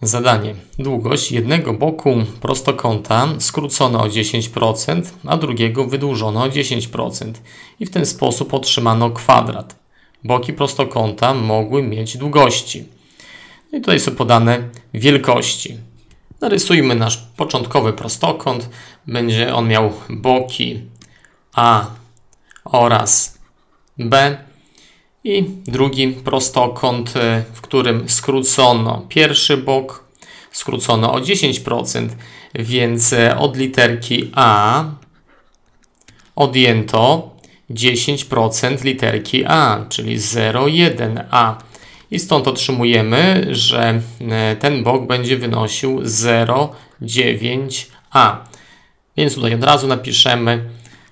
Zadanie. Długość jednego boku prostokąta skrócono o 10%, a drugiego wydłużono o 10%. I w ten sposób otrzymano kwadrat. Boki prostokąta mogły mieć długości. No i tutaj są podane wielkości. Narysujmy nasz początkowy prostokąt. Będzie on miał boki A oraz B. I drugi prostokąt, w którym skrócono pierwszy bok, skrócono o 10%, więc od literki A odjęto 10% literki A, czyli 0,1A. I stąd otrzymujemy, że ten bok będzie wynosił 0,9A. Więc tutaj od razu napiszemy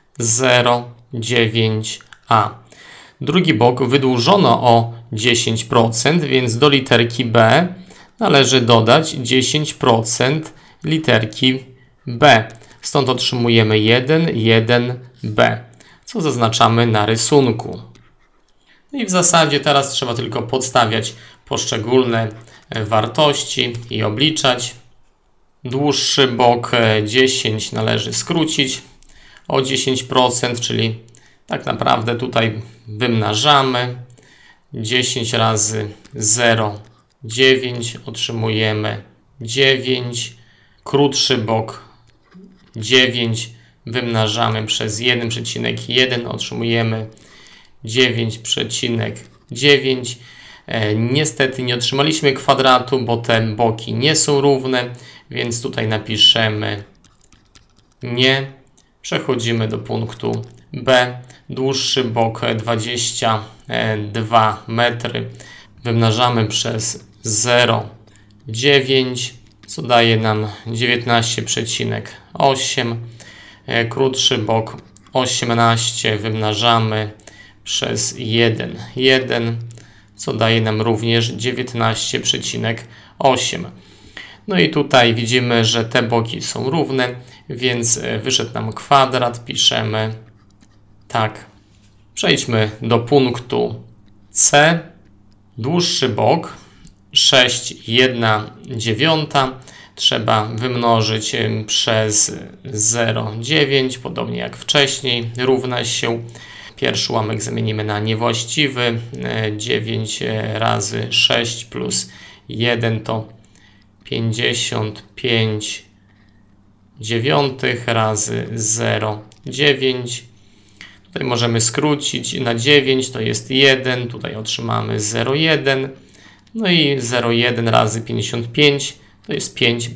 0,9A. Drugi bok wydłużono o 10%, więc do literki B należy dodać 10% literki B. Stąd otrzymujemy 1,1B, co zaznaczamy na rysunku. No i w zasadzie teraz trzeba tylko podstawiać poszczególne wartości i obliczać. Dłuższy bok 10 należy skrócić o 10%, czyli tak naprawdę tutaj wymnażamy 10 razy 0,9 otrzymujemy 9. Krótszy bok 9 wymnażamy przez 1,1 otrzymujemy 9,9. Niestety nie otrzymaliśmy kwadratu, bo te boki nie są równe, więc tutaj napiszemy nie. Przechodzimy do punktu B. Dłuższy bok 22 metry wymnażamy przez 0,9, co daje nam 19,8. Krótszy bok 18 wymnażamy przez 1,1, co daje nam również 19,8. No i tutaj widzimy, że te boki są równe, więc wyszedł nam kwadrat. Piszemy tak. Przejdźmy do punktu C. Dłuższy bok 6,1 trzeba wymnożyć przez 0,9, podobnie jak wcześniej, równa się. Pierwszy ułamek zamienimy na niewłaściwy. 9 razy 6 plus 1 to 55,9 razy 0,9. Tutaj możemy skrócić na 9, to jest 1, tutaj otrzymamy 0,1. No i 0,1 razy 55 to jest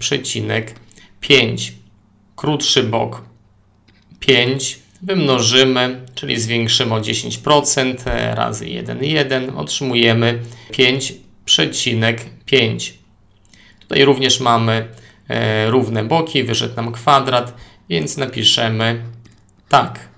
5,5. Krótszy bok 5 wymnożymy, czyli zwiększymy o 10% razy 1,1 otrzymujemy 5,5. Tutaj również mamy równe boki, wyszedł nam kwadrat, więc napiszemy tak.